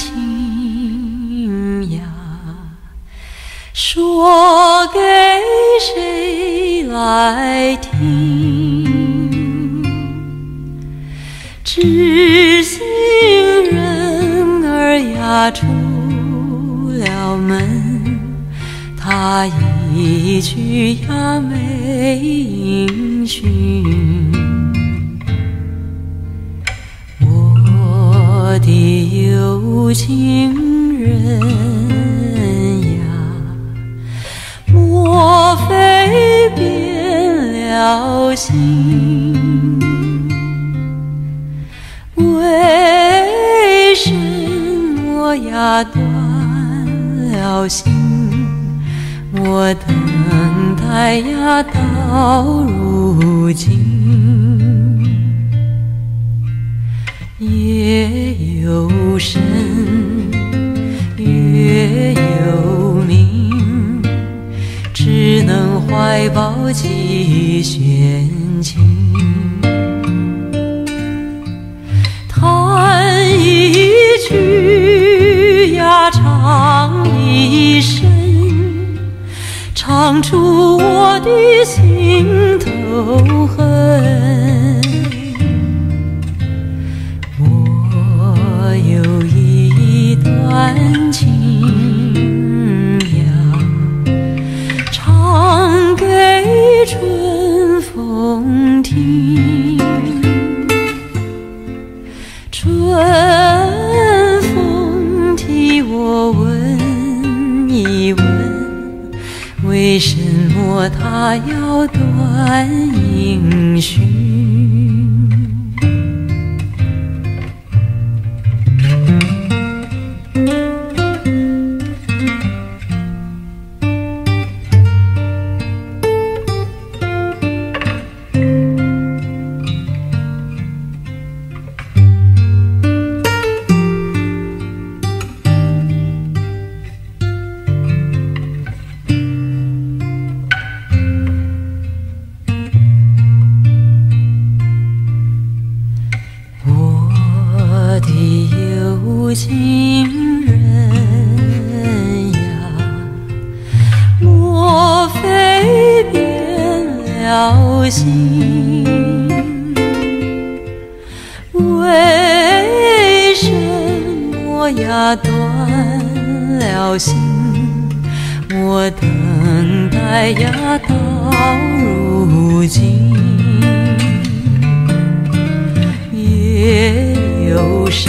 情呀，说给谁来听？知心人儿呀，出了门，他一去呀没音讯。我的有情人呀，莫非变了心？为什么呀断了心？我等待呀到如今，夜有深，月有明，只能怀抱几弦琴。弹一曲呀，唱一声，唱出我的心头恨。我有一段情呀，唱给春风听。春风替我问一问，为什么他要断音讯？有情人呀，莫非变了心？为什么呀断了心？我等待呀到如今，夜有深，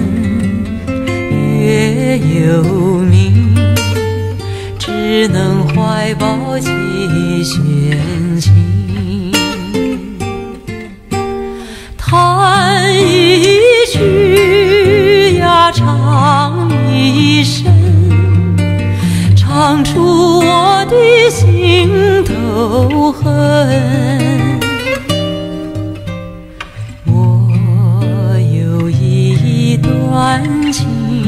月有明，只能怀抱几弦琴。弹一曲呀，唱一声，唱出我的心头恨。我有一段情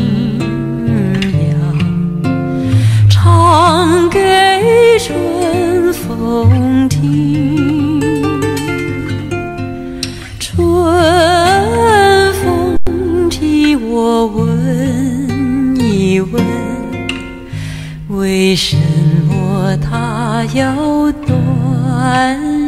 呀，唱给春风听。春风替我问一问，为什么他要断